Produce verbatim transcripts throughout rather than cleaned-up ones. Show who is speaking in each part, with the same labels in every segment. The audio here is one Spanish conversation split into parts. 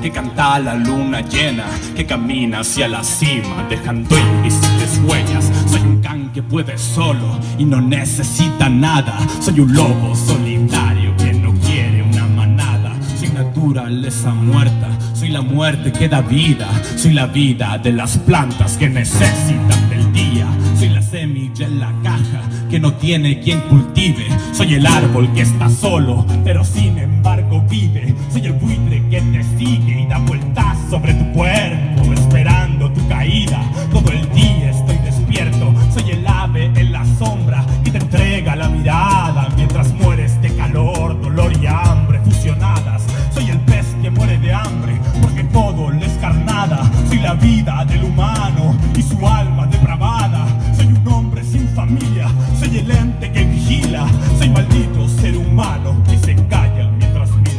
Speaker 1: que canta la luna llena, que camina hacia la cima, dejando invisibles huellas. Soy un can que puede solo y no necesita nada. Soy un lobo solitario que no quiere una manada. Soy naturaleza muerta, soy la muerte que da vida. Soy la vida de las plantas que necesitan del día. Soy la semilla en la caja que no tiene quien cultive. Soy el árbol que está solo, pero sin embargo vive. Soy el buitre que te sigue y da vueltas sobre tu cuerpo, esperando tu caída. Todo el día estoy despierto. Soy el ave en la sombra que te entrega la mirada mientras mueres de calor, dolor y hambre fusionadas. Soy el pez que muere de hambre porque todo le es carnada. Soy la vida del humano y su alma depravada. Soy un hombre sin familia, soy el ente que vigila. Soy maldito ser humano que se calla mientras mira.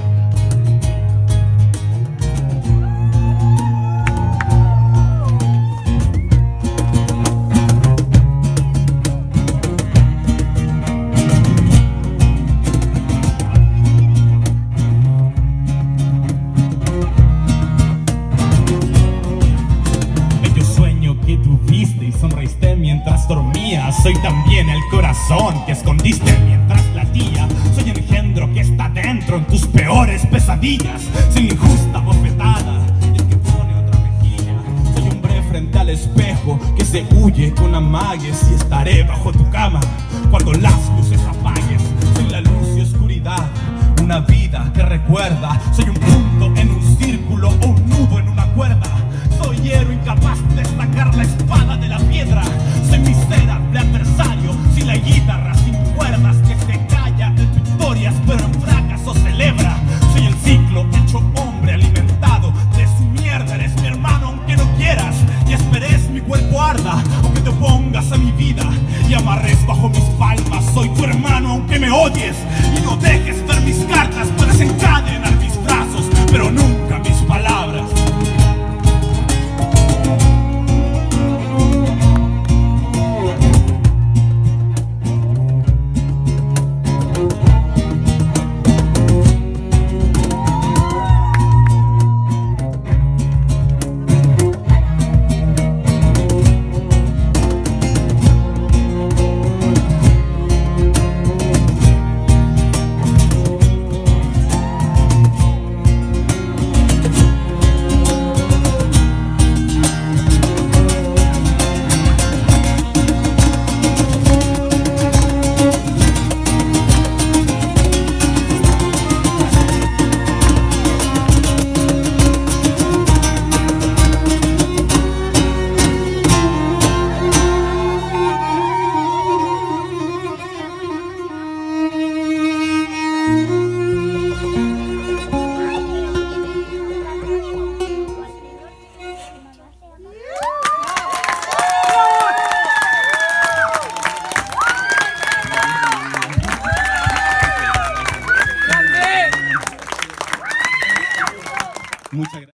Speaker 1: Bello sueño que tuviste y sonreíste mientras dormías. Soy también el corazón que escondiste mientras latía. Soy el engendro que está dentro en tus peores pesadillas. Soy la injusta bofetada, el que pone otra mejilla. Soy hombre frente al espejo que se huye con amagues. Y estaré bajo tu cama cuando las luces apagues. Soy la luz y oscuridad, una vida que recuerda. Soy un punto en un círculo o un nudo en una cuerda. Soy héroe incapaz de sacar la espada de la piedra. Soy miserable adversario, soy la guitarra sin cuerdas que se calla en victorias pero en fracaso celebra. Soy el ciclo hecho hombre alimentado de su mierda. Eres mi hermano aunque no quieras y esperes mi cuerpo arda. Aunque te opongas a mi vida y amarres bajo mis palmas. Soy tu hermano aunque me odies